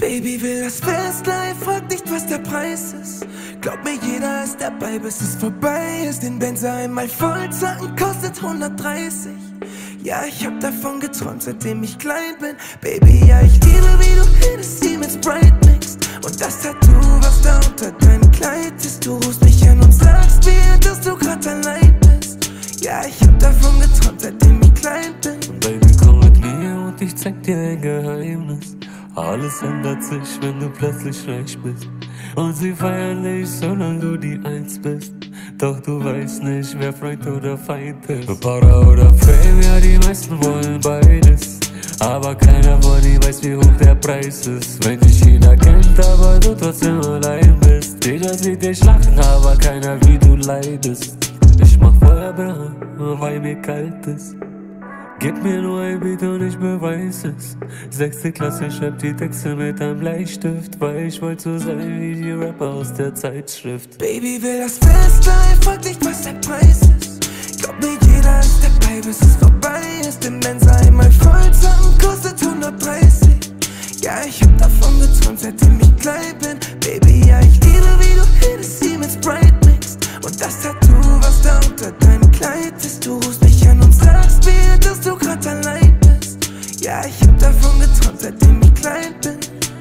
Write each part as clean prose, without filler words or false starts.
Baby will das Festlife, frag nicht, was der Preis ist. Glaub mir, jeder ist dabei, bis es vorbei ist. Den Benzer einmal voll tanken kostet 130. Ja, ich hab davon geträumt, seitdem ich klein bin. Baby, ja, ich liebe, wie du Hennessy mit Sprite mixt. Und das Tattoo, was da unter deinem Kleid ist. Du rufst mich an und sagst mir, dass du grad allein bist. Ja, ich hab davon geträumt, seitdem ich klein bin. Baby, komm mit mir und ich zeig dir ein Geheimnis. Alles ändert sich, wenn du plötzlich reich bist. Und sie feiern dich, solange du die Eins bist. Doch du weißt nicht, wer Freund oder Feind ist. Power oder Fame, ja, die meisten wollen beides. Aber keiner von ihnen weiß, wie hoch der Preis ist. Wenn dich jeder kennt, aber du trotzdem allein bist. Jeder sieht dich lachen, aber keiner, wie du leidest. Ich mach Feuer, weil mir kalt ist. Gib mir nur ein Beat und ich beweis es. 6. Klasse, schreib die Texte mit einem Bleistift, weil ich wollte so sein wie die Rapper aus der Zeitschrift. Baby will das Festlife, frag nicht, was der Preis ist. Glaub mir, jeder ist dabei, bis es vorbei ist. Den Benzer einmal voll tanken kostet 130. Ja, ich hab davon geträumt, seitdem ich klein bin. Baby, ja, ich liebe, wie du Hennessy mit Sprite mixt. Und das Tattoo, was da unter deinem Kleid ist. Du rufst mich an und sagst mir, dass du grad allein bist. Ja, ich hab davon geträumt, seitdem ich klein bin.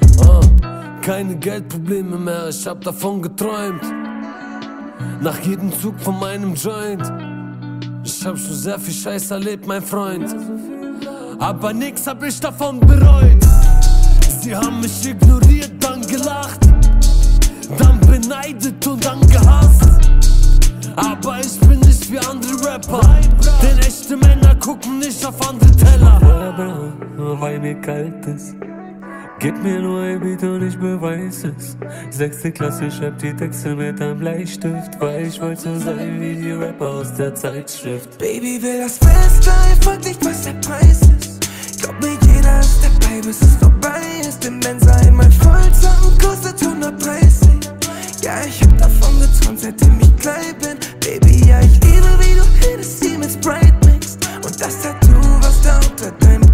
Keine Geldprobleme mehr, ich hab davon geträumt. Nach jedem Zug von meinem Joint. Ich hab schon sehr viel Scheiß erlebt, mein Freund. Aber nix hab ich davon bereut. Sie haben mich ignoriert, dann gelacht, dann beneidet und dann gehasst. Aber ich bin nicht wie andere Rapper, denn echte Männer gucken nicht auf andere Teller. Feuer, weil mir kalt ist. Gib mir nur ein Beat und ich beweis es. 6. Klasse, schreib die Texte mit einem Bleistift, weil ich wollte so sein wie die Rapper aus der Zeitschrift. Baby will das Festlife, frag nicht, was der Preis ist. Glaub mir, jeder ist dabei, bis es vorbei ist. Den Benzer einmal voll tanken kostet 130. Ja, ich hab davon geträumt, seitdem ich klein bin. Baby, ja, ich liebe, wie du Hennessy mit Sprite mixt. Und das Tattoo, was da unter deinem